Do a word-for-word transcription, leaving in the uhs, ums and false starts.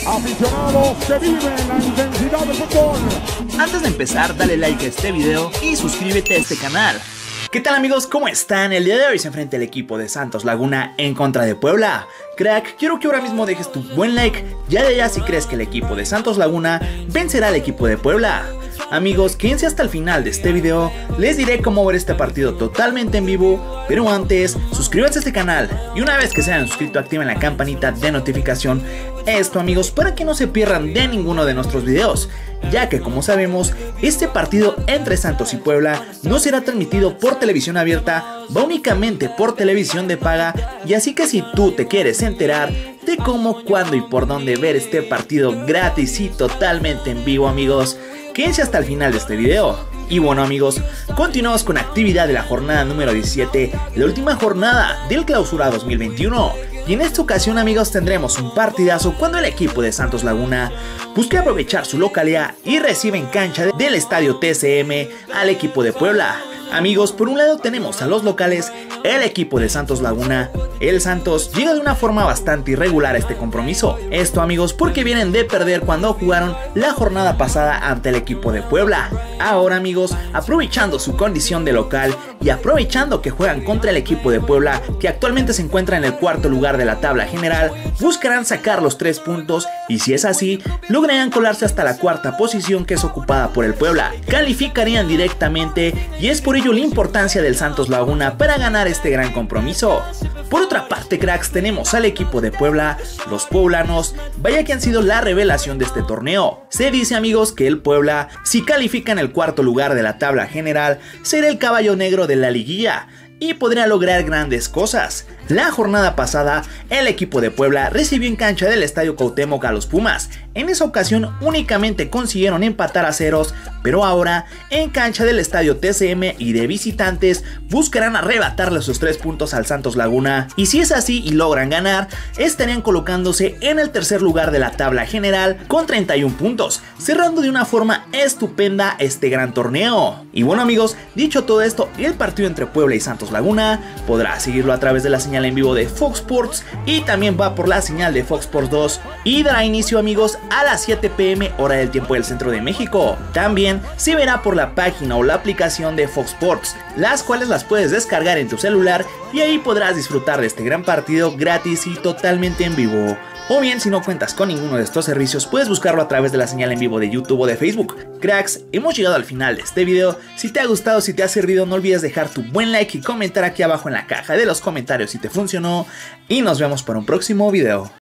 Aficionados que viven la intensidad del fútbol. Antes de empezar, dale like a este video y suscríbete a este canal. ¿Qué tal amigos? ¿Cómo están? El día de hoy se enfrenta el equipo de Santos Laguna en contra de Puebla. Crack, quiero que ahora mismo dejes tu buen like, ya de allá si crees que el equipo de Santos Laguna vencerá al equipo de Puebla. Amigos, quédense hasta el final de este video, les diré cómo ver este partido totalmente en vivo, pero antes, suscríbanse a este canal y una vez que se hayan suscrito activen la campanita de notificación, esto amigos, para que no se pierdan de ninguno de nuestros videos, ya que como sabemos, este partido entre Santos y Puebla no será transmitido por televisión abierta, va únicamente por televisión de paga, y así que si tú te quieres enterar de cómo, cuándo y por dónde ver este partido gratis y totalmente en vivo amigos, quédense hasta el final de este video. Y bueno amigos, continuamos con actividad de la jornada número diecisiete, la última jornada del Clausura dos mil veintiuno. Y en esta ocasión amigos tendremos un partidazo cuando el equipo de Santos Laguna busque aprovechar su localidad y recibe en cancha del estadio T C M al equipo de Puebla. Amigos, por un lado tenemos a los locales, el equipo de Santos Laguna. El Santos llega de una forma bastante irregular a este compromiso. Esto amigos porque vienen de perder cuando jugaron la jornada pasada ante el equipo de Puebla. Ahora amigos, aprovechando su condición de local y aprovechando que juegan contra el equipo de Puebla, que actualmente se encuentra en el cuarto lugar de la tabla general, buscarán sacar los tres puntos y si es así, lograrán colarse hasta la cuarta posición que es ocupada por el Puebla. Calificarían directamente y es por ello la importancia del Santos Laguna para ganar este gran compromiso. Por otra parte cracks, tenemos al equipo de Puebla, los poblanos, vaya que han sido la revelación de este torneo. Se dice amigos que el Puebla, si califica en el cuarto lugar de la tabla general, será el caballo negro de la liguilla y podría lograr grandes cosas. La jornada pasada, el equipo de Puebla recibió en cancha del Estadio Cuauhtémoc a los Pumas. En esa ocasión únicamente consiguieron empatar a ceros, pero ahora en cancha del Estadio T C M y de visitantes buscarán arrebatarle sus tres puntos al Santos Laguna. Y si es así y logran ganar, estarían colocándose en el tercer lugar de la tabla general con treinta y un puntos, cerrando de una forma estupenda este gran torneo. Y bueno amigos, dicho todo esto, el partido entre Puebla y Santos Laguna podrá seguirlo a través de la señal en vivo de Fox Sports y también va por la señal de Fox Sports dos y dará inicio amigos a las siete p m hora del tiempo del centro de México. También se verá por la página o la aplicación de Fox Sports, las cuales las puedes descargar en tu celular y ahí podrás disfrutar de este gran partido gratis y totalmente en vivo. O bien si no cuentas con ninguno de estos servicios puedes buscarlo a través de la señal en vivo de YouTube o de Facebook. Cracks, hemos llegado al final de este video. Si te ha gustado, si te ha servido, no olvides dejar tu buen like y comentar aquí abajo en la caja de los comentarios si te funcionó. Y nos vemos para un próximo video.